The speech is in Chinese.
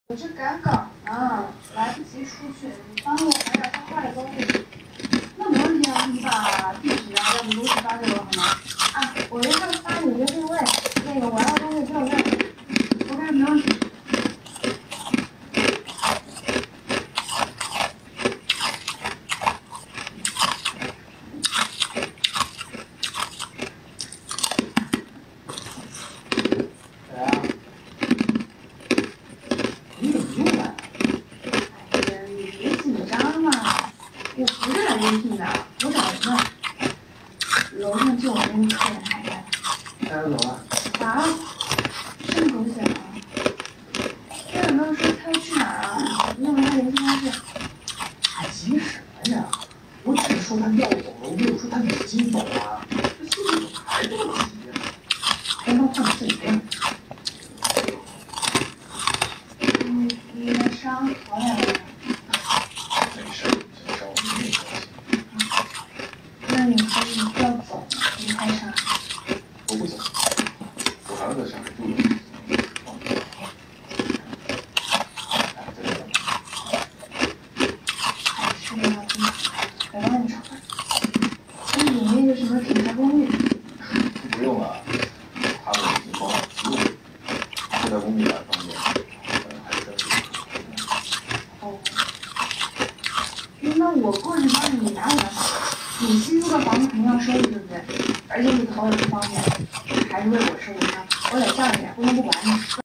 我这赶稿呢，来不及出去，你帮我买点画画的东西。那没问题啊，你把地址啊，要不都是发给我好吗？啊，我一会儿发你一个定位，那个我要的东西就在。OK，没问题。 谁啊？你怎么又来了？ 哎呀，你别紧张嘛，我不是来应聘的，我找人呢。楼上就我那个客人还在。 带他走了。 啊？这么狗血吗？他有没有说他要去哪儿啊？问问他联系方式。 急什么呀？我只是说他要走了，我没有说他已经走了。这心里怎么还这么急呀？刚刚换自己的。 你的伤好点了吗？ 没事，这伤我没关系。 那你可以要走离开上海。 我不走，我还要在上海住着。 还是要跟北外面找吧。那你那个什么品牌公寓？ 不用了，他们已经帮我记录了，住在公寓蛮方便，还是专属。 哦，那我过去帮你拿也好。你新租的房子肯定要收拾，对不对？而且你走也不方便，还是为我收拾伤，我得仗着点，不能不管你。